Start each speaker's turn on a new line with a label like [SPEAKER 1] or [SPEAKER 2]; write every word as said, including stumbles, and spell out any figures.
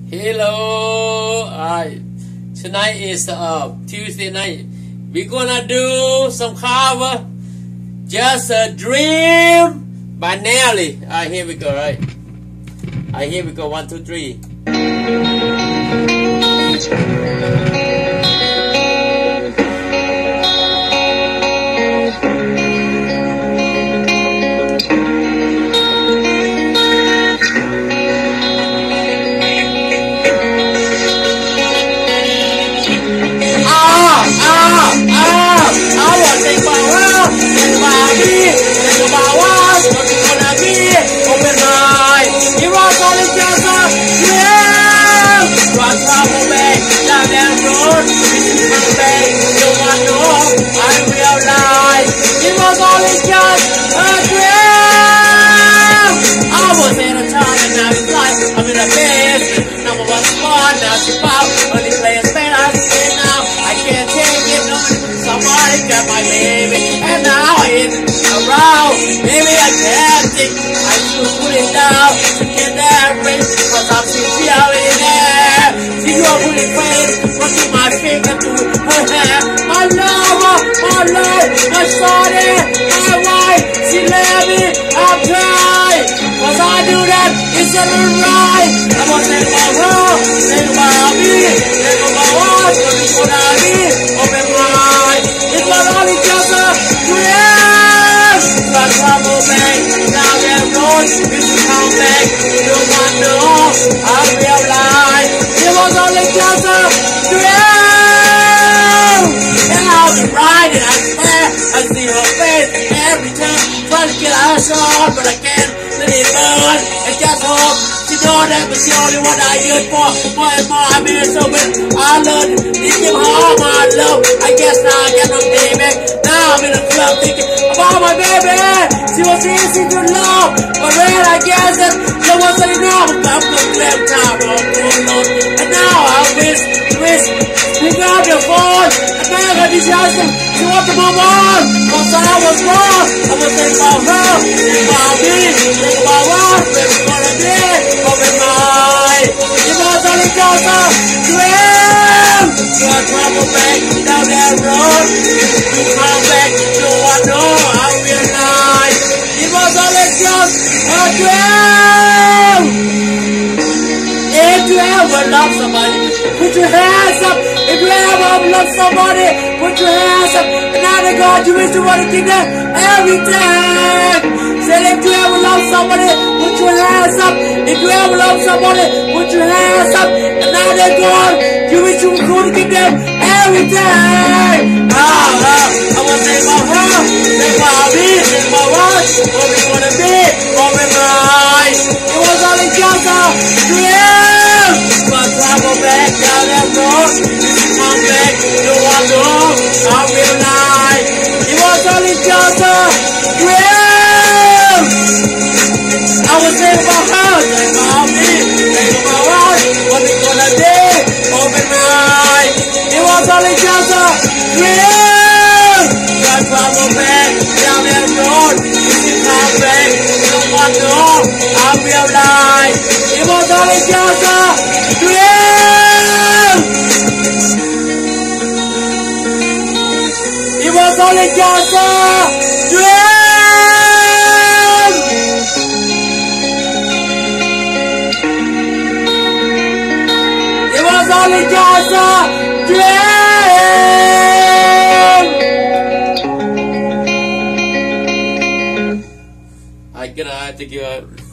[SPEAKER 1] Hello. Alright. Tonight is uh, Tuesday night. We're gonna do some cover. Just a Dream by Nelly. Alright, here we go, right? Alright, here we go. One, two, three.
[SPEAKER 2] Maybe I can't think I should put it down to get that ring, cause I'm sincerely there. See you are putting pain, running my finger to her hair. My lover, my love, my shorty, my wife, she left me, I'm crying, cause I knew that it's a right. I was thinking about her, thinking about me, thinking about what, thinking about me, open my eyes, it was only just a dream. Trouble back, down that road, if you come back, you want to know, I realize it was only just a dream. And I'll be riding, I swear, I see her face every time, trying to get her shot, but I can't let it burn, and just hope she know that was the only one I yearn for, more and more I'm here, so when I learned to give her all my love, I guess now I got no baby, now I'm in the club thinking about my baby. She was easy to love, but when I guess that there wasn't enough, I'm so glad now, oh Lord. And now I wish, wish, pick up the phone, and make a decision, she wants to move on, cause I was wrong, I was thinking about her, thinking about me, thinking about what, it's gonna be, open my eyes, it was only just a dream. You're trouble back down that road, you come back, you want to know, I realize. It was only just a dream. If you ever love somebody, put your hands up. If you ever love somebody, put your hands up. And now to God, you wish you want to give them everything. Say if you ever love somebody, put your hands up. If you ever love somebody, put your hands up. And now to God, you wish you could give them everything. Ah, ah, I want to say about her, say about me, say about what, what we gonna be, what we right. It was only just a dream. But travel back down that road, if you come back, you want to know, I realize. It was only just a dream. I was saying about her, say about me, say about what, what we gonna be, open right. It was only just a dream. But travel back down that road, if you come back, you want to know, I realize. It was only just a dream. It was only just a dream. It was only just a dream.
[SPEAKER 1] I'm gonna have to give a